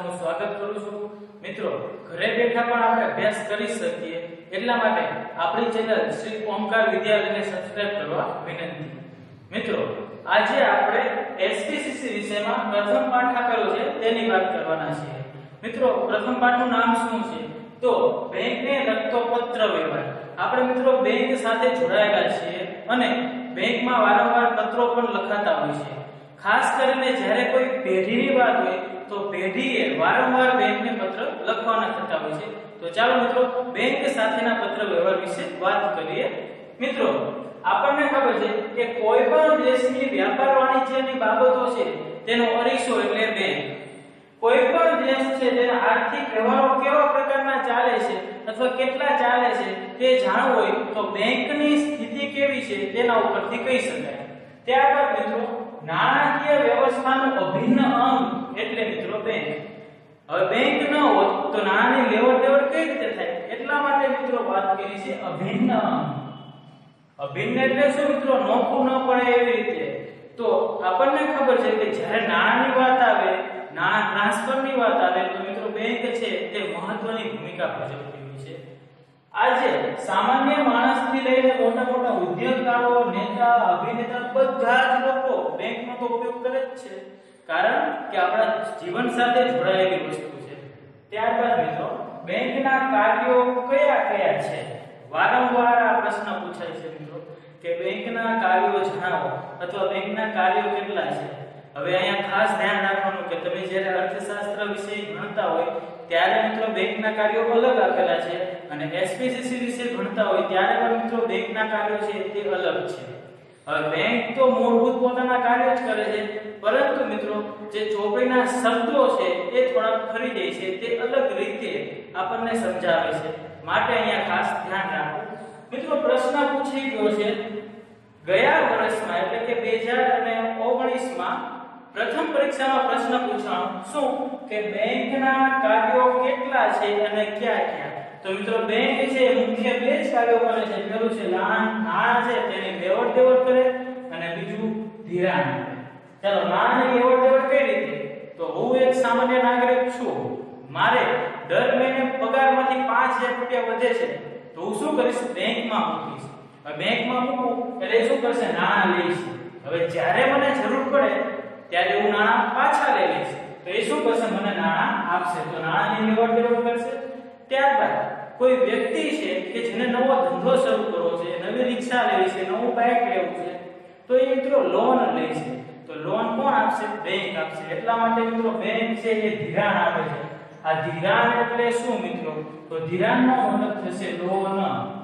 તમારું સ્વાગત કરું છું। મિત્રો, ઘરે બેઠા પણ આપણે અભ્યાસ કરી શકીએ એટલા માટે આપણી ચેનલ શ્રી ઓમકાર વિદ્યાલયને સબસ્ક્રાઇબ કરવા વિનંતી। મિત્રો, આજે આપણે એસપીસીસી વિષયમાં પ્રથમ પાઠ આપેલો છે તેની વાત કરવાના છીએ। મિત્રો, પ્રથમ પાઠનું નામ શું છે? તો બેંકને લગતો પત્ર વ્યવહાર। આપણે મિત્રો બેંક સાથે જોડાયેલા છીએ અને બેંકમાં વારંવાર પત્રો પણ લખાતા હોય છે। ખાસ કરીને જ્યારે કોઈ પેઢીની વાત હોય તો પેઢીએ વારંવાર બેંકને પત્ર લખવાના થતા હોય છે। તો ચાલો મિત્રો બેંક સાથેના પત્ર વ્યવહાર વિશે વાત કરીએ। મિત્રો, આપણને ખબર છે કે કોઈ પણ દેશની વ્યાપાર વાણિજ્યની બાબતો છે તેનો અરીસો એટલે બેંક। કોઈ પણ દેશ છે તેના આર્થિક વ્યવહારો કેવા પ્રકારના ચાલે છે અથવા કેટલા ચાલે છે તે જાણવું હોય તો બેંકની સ્થિતિ કેવી છે તેના ઉપરથી કહી શકાય। ત્યારબાદ મિત્રો નાણાકીય વ્યવસ્થાનું અભિન્ન અંગ એટલે મિત્રો બેંક। હવે બેંક ન હોત તો નાણાંની લેવડ દેવડ કઈ રીતે થાય? એટલા માટે મિત્રો વાત કરી છે અભિન્ન અંગ। અભિન્ન એટલે શું મિત્રો? નોખું ન પડે એવી રીતે। તો આપણને ખબર છે કે જ્યારે નાણાંની વાત આવે, નાણાં ટ્રાન્સફરની વાત આવે તો મિત્રો બેંક છે તે મહત્વની ભૂમિકા ભજવતી હોય છે। આજે સામાન્ય માણસથી લઈને મોટા મોટા ઉદ્યોગકારો, નેતા, અભિનેતા બધા જ લોકો બેંકનો તો ઉપયોગ કરે જ છે, કારણ કે આપણા જીવન સાથે જોડાયેલી વસ્તુ છે। ત્યારબાદ મિત્રો બેંકના કાર્યો કયા કયા છે? વારંવાર આ પ્રશ્ન પૂછાય છે મિત્રો કે બેંકના કાર્યો જણાવો અથવા બેંકના કાર્યો કેટલા છે? હવે અહીંયા ખાસ ધ્યાન રાખવાનું કે તમે જ્યારે અર્થશાસ્ત્ર વિશે ભણતા હોય ત્યારે મિત્રો બેંકના કાર્યો અલગ આપેલા છે અને એસપીસીસી વિશે ભણતા હોય ત્યારે પણ મિત્રો બેંકના કાર્યો છે તે અલગ છે। હવે બેંક તો મૂળભૂત પોતાના કાર્યો જ કરે છે, પરંતુ મિત્રો જે ચોપડીના શબ્દો છે એ થોડા ફરી જાય છે, તે અલગ રીતે આપણને સમજાવે છે, માટે અહીંયા ખાસ ધ્યાન રાખો। મિત્રો પ્રશ્ન પૂછી ગયો છે ગયા વર્ષમાં એટલે કે 2019 માં પ્રથમ પરીક્ષામાં પ્રશ્ન પૂછાણો શું કે બેંકના કાર્યો કેટલા છે અને ક્યાં ક્યાં? તો મિત્રો બેંક છે મુખ્ય બે જ કાર્યો કરે છે। પહેલું છે નાણાં છે તેની લેવડ દેવડ કરે અને બીજું ધિરાણ આપે। ચાલો નાણાંની લેવડ દેવડ કઈ રીતે? તો હું એક સામાન્ય નાગરિક છું, મારે દર મહિને પગારમાંથી 5000 રૂપિયા વધે છે તો હું શું કરીશ? બેંકમાં મૂકીશ। હવે બેંકમાં મૂકું એટલે શું કરશે? નાણાં લઈશ। હવે જ્યારે મને જરૂર પડે ત્યારે હું નાણાં પાછા લઈ લઈશ તો એ શું કરશે? મને નાણાં આપશે, તો નાણાંની લેવડ દેવડ કરશે। ત્યારબાદ કોઈ વ્યક્તિ છે કે જેને નવો ધંધો શરૂ કરવો છે, નવી રિક્ષા લેવી છે, નવું બાઇક લેવું છે તો એ મિત્રો લોન લે છે, તો લોન કોણ આપશે? બેંક આપશે। એટલા માટે મિત્રો બેંક છે એ ધિરાણ આપે છે। આ ધિરાણ એટલે શું મિત્રો? તો ધિરાણનો મતલબ થશે લોન।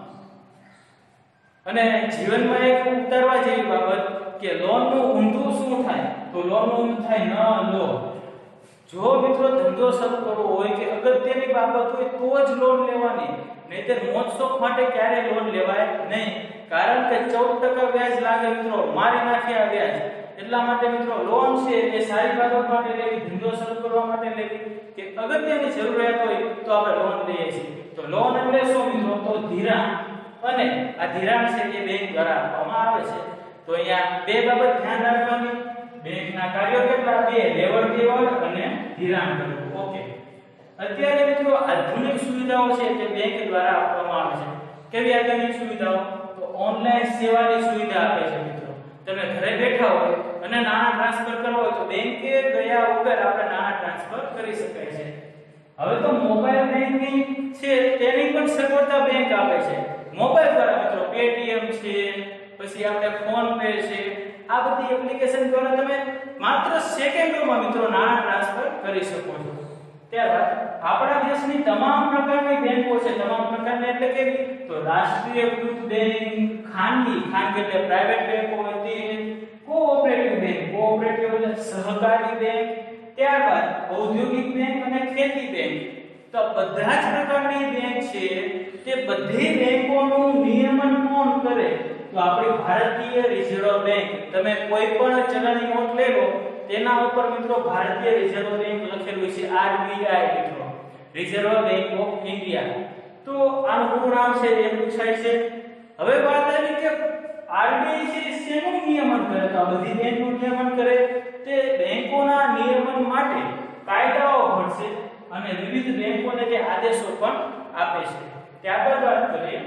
અને જીવનમાં એક ઉતારવા જેવી બાબત કે લોનનું ઊંધું શું થાય? તો લોનનું ઊંધું થાય ન લો। જો મિત્રો ધંધો શરૂ કરવો હોય કે અગત્યની બાબત હોય તો જ લોન લેવાની, નહીંતર મોજ શોખ માટે ક્યારે લોન લેવાય નહીં, કારણ કે 14% વ્યાજ લાગે મિત્રો, મારી નાખે આ વ્યાજ। એટલા માટે મિત્રો લોન છે એ સારી બાબત માટે લેવી, ધંધો શરૂ કરવા માટે લેવી કે અગત્યની જરૂરિયાત હોય તો આપણે લોન લઈએ છીએ। તો લોન એટલે શું મિત્રો? તો ધિરાણ, અને આ ધિરાણ છે એ બેંક દ્વારા આપવામાં આવે છે। તો અહીંયા બે બાબત ધ્યાન રાખવાની, બેંકના કાર્યો કેટલા? બે, લેવડ દેવડ અને ધિરાણ કરવું। ઓકે, અત્યારે મિત્રો આધુનિક સુવિધાઓ છે તે બેંક દ્વારા આપવામાં આવે છે। કેવી આધુનિક સુવિધાઓ? તો ઓનલાઈન સેવાની સુવિધા આપે છે મિત્રો। તમે ઘરે બેઠા હોય અને નાણાં ટ્રાન્સફર કરવા હોય તો બેંકે ગયા વગર આપણે નાણાં ટ્રાન્સફર કરી શકાય છે। હવે તો મોબાઈલ બેંકિંગ છે તેની પણ સગવડતા બેંક આપે છે। મોબાઈલ દ્વારા મિત્રો પેટીએમ છે, પછી આપણે ફોન પે છે, આ બધી એપ્લિકેશન દ્વારા તમે માત્ર સેકન્ડોમાં મિત્રો નાણાં ટ્રાન્સફર કરી શકો છો। ત્યારબાદ આપણા દેશની તમામ પ્રકારની બેંકો છે, તમામ પ્રકારની એટલે કેવી? તો રાષ્ટ્રીયકૃત બેંક, ખાનગી એટલે પ્રાઇવેટ બેંક હોય તે, કોઓપરેટિવ બેંક એટલે સહકારી બેંક, ત્યારબાદ ઔદ્યોગિક બેંક અને ખેતી બેંક। તો બધા જ પ્રકારની બેંક છે તે બધી બેંકોનું નિયમન કોણ કરે? તો આપણી ભારતીય રિઝર્વ બેંક। તમે કોઈ પણ ચલણી નોટ લે લો તેના ઉપર મિત્રો ભારતીય રિઝર્વ બેંક લખેલું છે, આરબીઆઈ મિત્રો, રિઝર્વ બેંક ઓફ ઇન્ડિયા। તો આનું પૂરું નામ છે એ પૂછાય છે। હવે વાત આવી કે આરબીઆઈ છે શેનું નિયમન કરે? તો આ બધી બેંકનું નિયમન કરે, તે બેંકોના નિયમન માટે કાયદાઓ ઘડશે અને વિવિધ બેંકોને તે આદેશો પણ આપે છે. ત્યારબાદ વાત કરીએ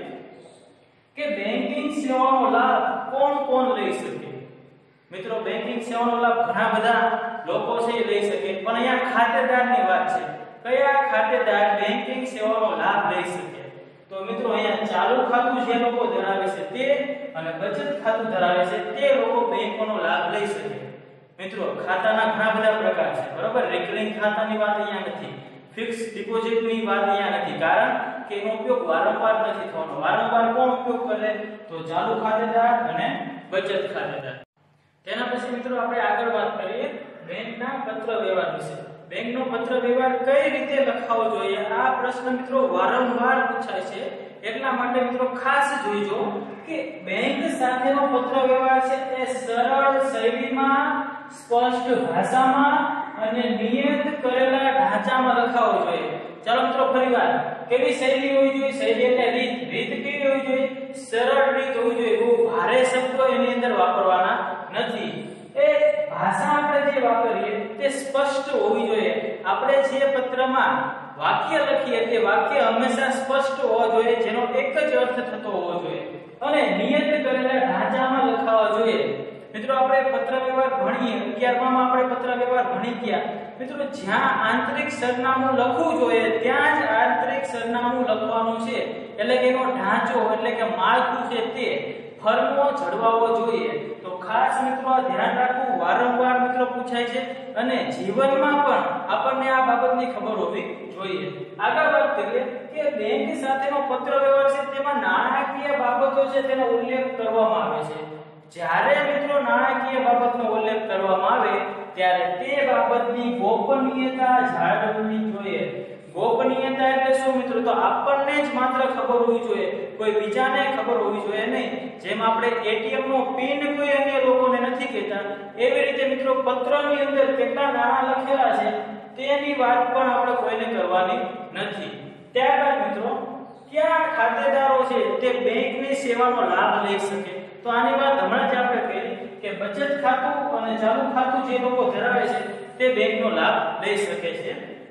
કે બેન્કિંગ સેવાનો લાભ કોણ લઈ શકે. મિત્રો બેન્કિંગ સેવાનો લાભ ઘણા બધા લોકો છે લઈ શકે, પણ અહીંયા ખાતેદારની વાત છે. કયા ખાતેદાર બેન્કિંગ સેવાનો લાભ લઈ શકે? તો મિત્રો અહીંયા ચાલુ ખાતું જે લોકો ધરાવે છે તે અને બચત ખાતું ધરાવે છે તે લોકો બેંકોનો લાભ લઈ શકે. મિત્રો ખાતાના ઘણા બધા પ્રકાર છે, બરોબર. રિકરિંગ ખાતાની વાત અહીંયા નથી, ફિક્સ ડિપોઝિટની વાત અહીંયા નથી, કારણ કે એનો ઉપયોગ વારંવાર નથી થવાનો. વારંવાર કોણ ઉપયોગ કરે? તો ચાલુ ખાતેદાર અને બચત ખાતેદાર. તેના પછી મિત્રો આપણે આગળ વાત કરીએ બેંકના પત્ર વ્યવહાર વિશે. બેંકનો પત્ર વ્યવહાર કઈ રીતે લખાવો જોઈએ? આ પ્રશ્ન મિત્રો વારંવાર પૂછાય છે, એટલા માટે મિત્રો ખાસ જોઈજો કે બેંક સાથેનો પત્ર વ્યવહાર છે એ સરળ શૈલીમાં, સ્પષ્ટ ભાષામાં અને નિયત કરેલા ઢાંચામાં લખાવો જોઈએ. ચાલો મિત્રો ફરીવાર, કેવી શૈલી હોવી જોઈએ? શૈલી એટલે રીત કેવી હોવી જોઈએ? સરળ રીત હોવી જોઈએ. બહુ ભારે શબ્દો એની અંદર વાપરવાના નથી. એ ભાષા આપણે જે વાપરીએ તે સ્પષ્ટ હોવી જોઈએ. આપણે જે પત્રમાં વાક્ય લખીએ તે વાક્ય હંમેશા સ્પષ્ટ હોવો જોઈએ, જેનો એક જ અર્થ થતો હોવો જોઈએ અને નિયત કરેલા ઢાંચામાં લખાવા જોઈએ. મિત્રો આપણે પત્ર વ્યવહાર ભણીએ 11માં આપણે પત્ર વ્યવહાર ભણી ગયા. મિત્રો જ્યાં આંતરિક સરનામું લખવું જોઈએ ત્યાં જ આંતરિક સરનામું લખવાનું છે, એટલે કે એનો ઢાંચો એટલે કે માળખું છે તે ફરમો જળવાવો જોઈએ. તો ખાસ મિત્રો આ ધ્યાન રાખવું, વારંવાર મિત્રો પૂછાય છે અને જીવનમાં પણ આપણને આ બાબતની ખબર હોવી જોઈએ. આગળ વાત કરીએ કે બેંક સાથેનો પત્ર વ્યવહાર છે તેમાં નાણાકીય બાબતો છે તેનો ઉલ્લેખ કરવામાં આવે છે. જ્યારે મિત્રો નાણાકીય બાબતનો ઉલ્લેખ કરવામાં આવે ત્યારે તે બાબતની ગોપનીયતા જાળવવી જોઈએ. ગોપનીયતા એટલે શું મિત્રો? તો આપણને જ માત્ર ખબર હોવી જોઈએ, કોઈ બીજાને ખબર હોવી જોઈએ નહીં. જેમ આપણે એટીએમ નો પિન કોઈ અન્ય લોકોને નથી કહેતા, એવી રીતે મિત્રો પત્રની અંદર કેટલા નાણાં લખેલા છે તેની વાત પણ આપણે કોઈને કરવાની નથી. ત્યારબાદ મિત્રો કયા ખાતેદારો છે તે બેંકની સેવાનો લાભ લઈ શકે? તો આની વાત હમણાં જ આપણે કહી કે બચત ખાતું અને ચાલુ ખાતું જે લોકો ધરાવે છે તે બેંકનો લાભ લઈ શકે છે.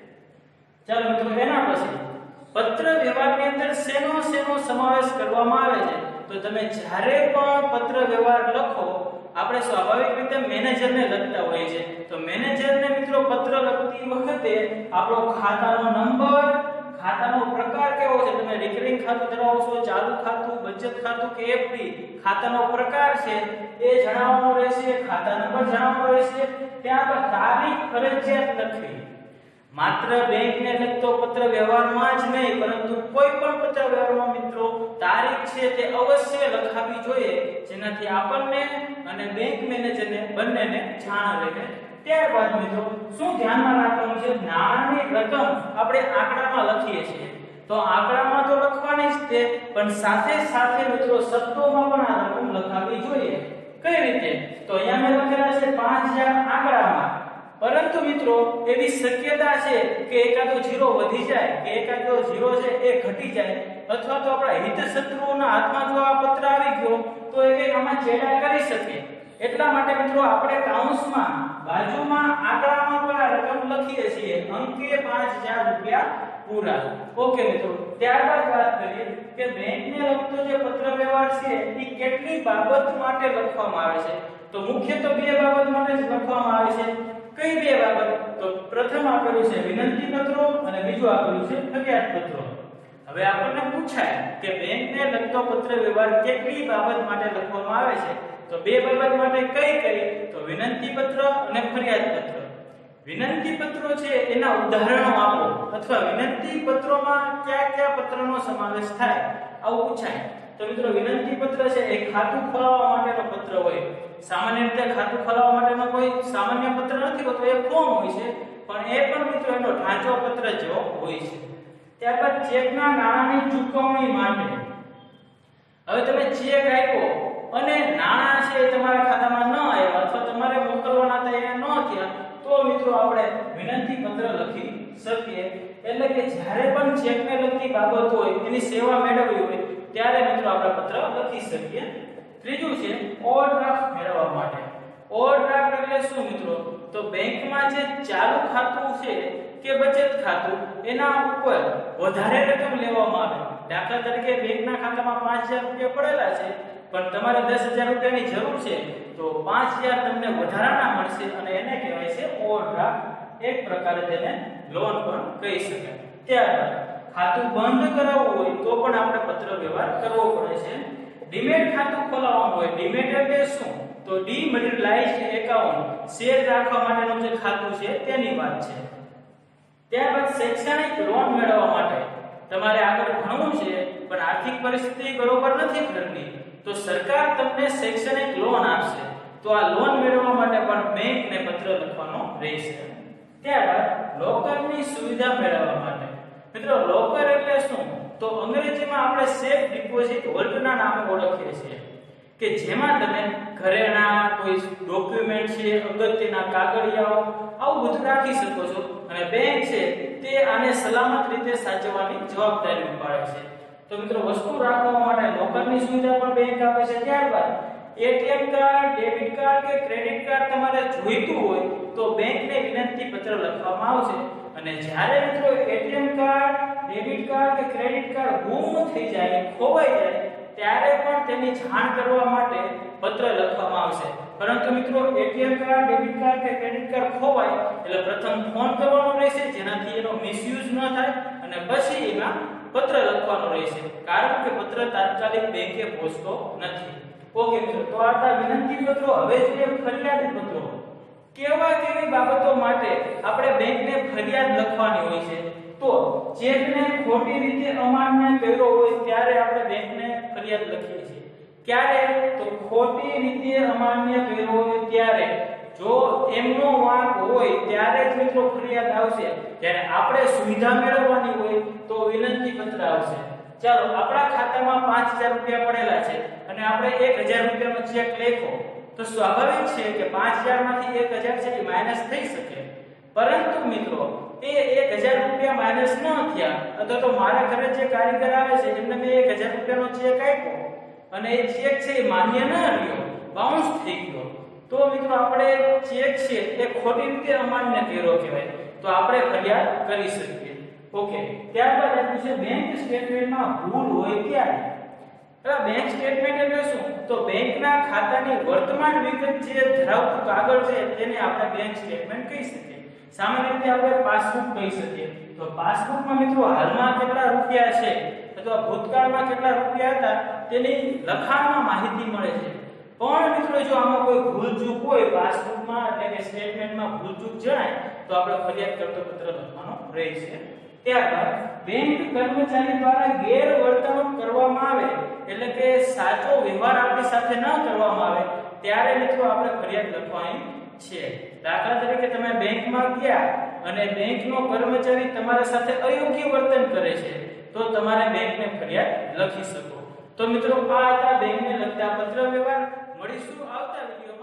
ચાલો મિત્રો એના પછી પત્ર વ્યવહારની અંદર શેનો સમાવેશ કરવામાં આવે છે? તો તમે જ્યારે પણ પત્ર વ્યવહાર લખો, આપણે સ્વાભાવિક રીતે મેનેજરને લખતા હોઈએ છીએ. તો મેનેજરને મિત્રો પત્ર લખતી વખતે આપણો ખાતાનો નંબર, ખાતાનો પ્રકાર કેવો છે, તમે રિકરિંગ ખાતું ધરાવો છો, ચાલુ ખાતું, બચત ખાતું કે એફડી, ખાતાનો પ્રકાર છે એ જણાવવાનો રહેશે, ખાતા નંબર જણાવવાનો રહેશે. ત્યારબાદ તારીખ ફરજિયાત લખવી. માત્ર બેંકને લગતો પત્ર વ્યવહારમાં જ નહીં, પરંતુ કોઈ પણ પત્ર વ્યવહારમાં મિત્રો તારીખ છે તે અવશ્ય લખાવી જોઈએ, જેનાથી આપણને અને બેંક મેનેજરને બંનેને જાણ રહે. ત્યારબાદ મિત્રો શું ધ્યાનમાં રાખવાનું છે? નાણાંની રકમ આપણે આંકડામાં લખીએ છીએ, તો આંકડામાં તો લખવાની જ તે, પણ સાથે સાથે મિત્રો શબ્દોમાં પણ આ રકમ લખાવી જોઈએ. કઈ રીતે? તો અહીંયા મેં લખેલા છે 5000 આંકડામાં, પરંતુ મિત્રો એવી શક્યતા છે કે એકાદો 0 વધી જાય કે એકાદો 0 છે એ ઘટી જાય, અથવા તો આપણા હિતશત્રુઓના હાથમાં જો આ પત્ર આવી ગયો તો એ આમાં ચેડા કરી શકે. એટલા માટે મિત્રો આપણે કાઉન્સમાં બાજુમાં આંકડામાં પણ આ રકમ લખીએ છીએ, અંકે 5000 રૂપિયા પૂરા. ઓકે મિત્રો, ત્યારબાદ વાત કરીએ કે બેંકને લગતો જે પત્ર વ્યવહાર છે એ કેટલી બાબત માટે લખવામાં આવે છે? તો મુખ્ય તો 2 બાબત માટે જ લખવામાં આવે છે. કઈ 2 બાબત? તો પ્રથમ આપેલું છે વિનંતી પત્રો અને બીજું આપેલું છે ફરિયાદ પત્રો. હવે આપણને પૂછાય કે બેંકને લગતો પત્ર વ્યવહાર કેટલી બાબત માટે લખવામાં આવે છે? તો 2 બાબત માટે કઈ? તો વિનંતી પત્ર અને ફરિયાદ પત્ર. વિનંતી પત્રો છે એના ઉદાહરણો આપો, અથવા વિનંતી પત્રોમાં કયા પત્રનો સમાવેશ થાય, આવું પૂછાય. તો મિત્રો વિનંતી પત્ર છે એ ખાતું ખોલાવવા માટેનો પત્ર હોય. સામાન્ય રીતે ખાતું ખોલાવવા માટેનો કોઈ સામાન્ય પત્ર નથી હોતો, એ ફોર્મ હોય છે, પણ એ પણ મિત્રો એનો ઢાંચો પત્ર જેવો હોય છે. ત્યારબાદ ચેકના નાણાંની ચૂકવણી માટે. હવે તમે ચેક આપ્યો અને નાણાં છે તમારા ખાતામાં ન આવ્યા અથવા તમારે મોકલવાના હતા ન થયા, તો મિત્રો આપણે વિનંતી પત્ર લખી શકીએ. એટલે કે જ્યારે પણ ચેકને લગતી બાબત હોય, એની સેવા મેળવવી હોય, ત્યારે મિત્રો આપણે પત્ર લખી શકીએ. ત્રીજું છે ઓવરડ્રાફ્ટ મેળવવા માટે. ઓવરડ્રાફ્ટ એટલે શું મિત્રો? તો બેંકમાં જે ચાલુ ખાતું છે કે બચત ખાતું એના ઉપર વધારે રકમ લેવામાં આવે, દાખલા તરીકે બેંકના ખાતામાં 5000 રૂપિયા પડેલા છે પણ તમારે 10000 રૂપિયાની જરૂર છે તો 5000 તમને વધારાના મળશે અને એને કહેવાય છે ઓવરડ્રાફ્ટ, એક પ્રકારે તેને લોન પણ કહી શકાય. ત્યારબાદ ખાતું બંધ કરાવવું હોય તો પણ આપણે પત્ર વ્યવહાર કરવો પડે છે. ડીમેટ ખાતું ખોલાવવાનું હોય, ડીમેટ એટલે શું તો ડીમેટેરિયલાઇઝ્ડ એકાઉન્ટ, શેર રાખવા માટેનું જે ખાતું છે તેની વાત છે. ત્યારબાદ શૈક્ષણિક લોન મેળવવા માટે તમારે આગળ ભણવું છે પણ આર્થિક પરિસ્થિતિ બરોબર નથી ઘરની તો સરકાર તમને શૈક્ષણિક લોન આપશે, તો આ લોન મેળવવા માટે પણ બેંકને પત્ર લખવાનો રહેશે. ત્યારબાદ લોકરની સુવિધા મેળવવા માટે મિત્રો લોકર એટલે શું તો અંગ્રેજીમાં આપણે સેફ ડિપોઝિટ હોલ્ડના નામે ઓળખીએ છીએ કે જેમાં તમે ઘરેણા, કોઈ ડોક્યુમેન્ટ છે, અગત્યના કાગળિયાઓ આવું બધું રાખી શકો છો અને બેંક છે તે આને સલામત રીતે સાચવવાની જવાબદારી ઉપાડે છે. તો મિત્રો વસ્તુ રાખવા માટે લોકરની સુવિધા પણ બેંક આપે છે. ત્યારબાદ એટીએમ કાર્ડ, ડેબિટ કાર્ડ કે ક્રેડિટ કાર્ડ તમારે જોઈતું હોય તો બેંકને વિનંતી પત્ર લખવામાં આવશે અને જ્યારે મિત્રો એટીએમ કાર્ડ, ડેબિટ કાર્ડ કે ક્રેડિટ કાર્ડ ગુમ થઈ જાય, ખોવાઈ જાય ત્યારે પણ તેની જાણ કરવા માટે પત્ર લખવામાં આવશે. પરંતુ મિત્રો એટીએમ કાર્ડ, ડેબિટ કાર્ડ કે ક્રેડિટ કાર્ડ ખોવાય એટલે પ્રથમ ફોન કરવાનો રહેશે જેનાથી એનો મિસયુઝ ન થાય અને પછી એમાં પત્ર લખવાનો રહેશે કારણ કે પત્ર તાત્કાલિક બેંકે પહોંચતો નથી. ઓકે મિત્રો, તો આ હતા વિનંતી પત્રો. હવે જોઈએ ફરિયાદી પત્રો. કેવી બાબતો માટે આપણે બેંકને ફરિયાદ લખવાની હોય છે તો ચેકને ખોટી રીતે અમાન્ય કર્યો હોય ત્યારે આપણે બેંકને ફરિયાદ લખીએ છીએ. ક્યારે તો ખોટી રીતે અમાન્ય કર્યો હોય ત્યારે, જો એમનો વાંક હોય ત્યારે જ મિત્રો ફરિયાદ આવશે. જ્યારે આપણે સુવિધા મેળવવાની હોય તો વિનંતી પત્ર આવશે. ચાલો, આપણા ખાતામાં 5000 રૂપિયા પડેલા છે અને આપણે 1000 રૂપિયાનો ચેક લખ્યો તો સ્વાભાવિક છે કે 5000 માંથી 1000 છે એ માઈનસ થઈ શકે. પરંતુ મિત્રો એ 1000 રૂપિયા માઈનસ ન થયા અથવા તો મારા ઘરે જે કારીગર આવે છે એમને મેં 1000 રૂપિયાનો ચેક આપ્યો અને એ ચેક છે એ માન્ય ન રહ્યો, બાઉન્સ થઈ ગયો, તો મિત્રો આપણે ચેક છે એ ખોટી રીતે અમાન્ય કર્યો કહેવાય, તો આપણે ફરિયાદ કરી શકીએ. ઓકે, ત્યારબાદ આપ્યું છે બેંક સ્ટેટમેન્ટમાં ભૂલ હોય ત્યારે. બેંક સ્ટેટમેન્ટ એટલે શું તો બેંકના ખાતાની વર્તમાન વિગત જે ધરાવતું કાગળ છે તેને આપણે બેંક સ્ટેટમેન્ટ કહી શકીએ. સામાન્ય રીતે આપણે પાસબુક કહી શકીએ. તો પાસબુકમાં મિત્રો હાલમાં કેટલા રૂપિયા છે અથવા ભૂતકાળમાં કેટલા રૂપિયા હતા તેની લખાણમાં માહિતી મળે છે. પણ મિત્રો જો આમાં કોઈ ભૂલચૂક હોય પાસબુકમાં એટલે કે સ્ટેટમેન્ટમાં ભૂલચૂક જણાય તો આપણે ફરિયાદ કરતો પત્ર લખવાનો રહેશે. ત્યારબાદ બેંક કર્મચારી દ્વારા ગેરવર્તણૂક કરવામાં આવે એટલે કે સાચો વ્યવહાર આપણી સાથે ન કરવામાં આવે ત્યારે મિત્રો આપણે ફરિયાદ લખવાની છે. દાખલા તરીકે તમે બેંકમાં ગયા અને બેંકનો કર્મચારી તમારા સાથે અયોગ્ય વર્તન કરે છે તો તમારે બેંકને ફરિયાદ લખી શકો. તો મિત્રો આ હતા બેંકને લગતા પત્ર વ્યવહાર. મળીશું આવતા વિડિયોમાં.